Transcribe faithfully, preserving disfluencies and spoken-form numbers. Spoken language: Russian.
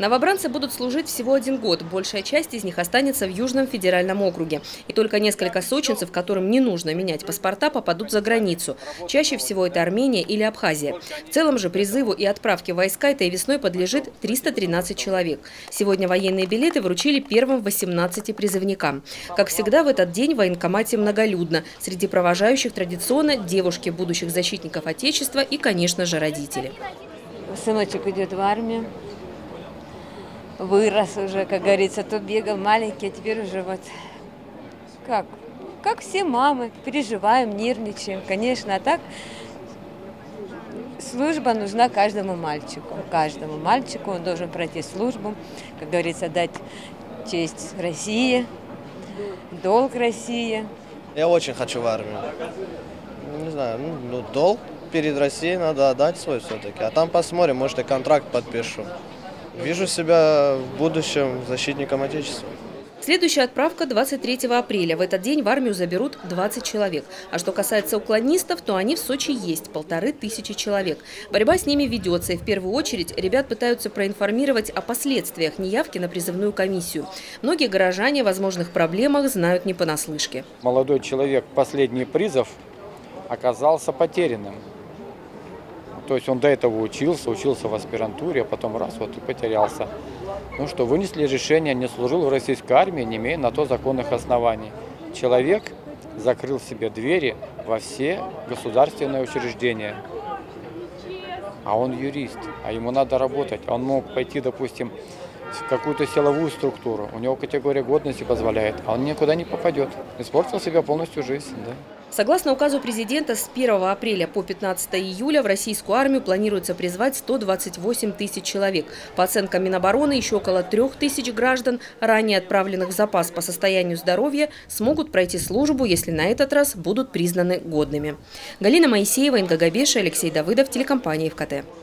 Новобранцы будут служить всего один год. Большая часть из них останется в Южном федеральном округе. И только несколько сочинцев, которым не нужно менять паспорта, попадут за границу. Чаще всего это Армения или Абхазия. В целом же призыву и отправке в войска этой весной подлежит триста тринадцать человек. Сегодня военные билеты вручили первым восемнадцати призывникам. Как всегда, в этот день в военкомате многолюдно. Среди провожающих традиционно девушки будущих защитников Отечества и, конечно же, родители. Сыночек идет в армию. Вырос уже, как говорится, то бегал маленький, а теперь уже вот как, как все мамы, переживаем, нервничаем, конечно, а так служба нужна каждому мальчику, каждому мальчику, он должен пройти службу, как говорится, дать честь России, долг России. Я очень хочу в армию, не знаю, ну, долг перед Россией надо отдать свой все-таки, а там посмотрим, может и контракт подпишу. Вижу себя в будущем защитником Отечества. Следующая отправка двадцать третьего апреля. В этот день в армию заберут двадцать человек. А что касается уклонистов, то они в Сочи есть – полторы тысячи человек. Борьба с ними ведется. И в первую очередь ребят пытаются проинформировать о последствиях неявки на призывную комиссию. Многие горожане о возможных проблемах знают не понаслышке. Молодой человек, последний призыв, оказался потерянным. То есть он до этого учился, учился в аспирантуре, а потом раз вот и потерялся. Ну что, вынесли решение, не служил в российской армии, не имея на то законных оснований. Человек закрыл себе двери во все государственные учреждения. А он юрист, а ему надо работать. Он мог пойти, допустим, в какую-то силовую структуру. У него категория годности позволяет, а он никуда не попадет. Испортил себе полностью жизнь. Да? Согласно указу президента, с первого апреля по пятнадцатое июля в российскую армию планируется призвать сто двадцать восемь тысяч человек. По оценкам Минобороны, еще около трех тысяч граждан, ранее отправленных в запас по состоянию здоровья, смогут пройти службу, если на этот раз будут признаны годными. Галина Моисеева, Инга Габеша, Алексей Давыдов, телекомпания ФКТ.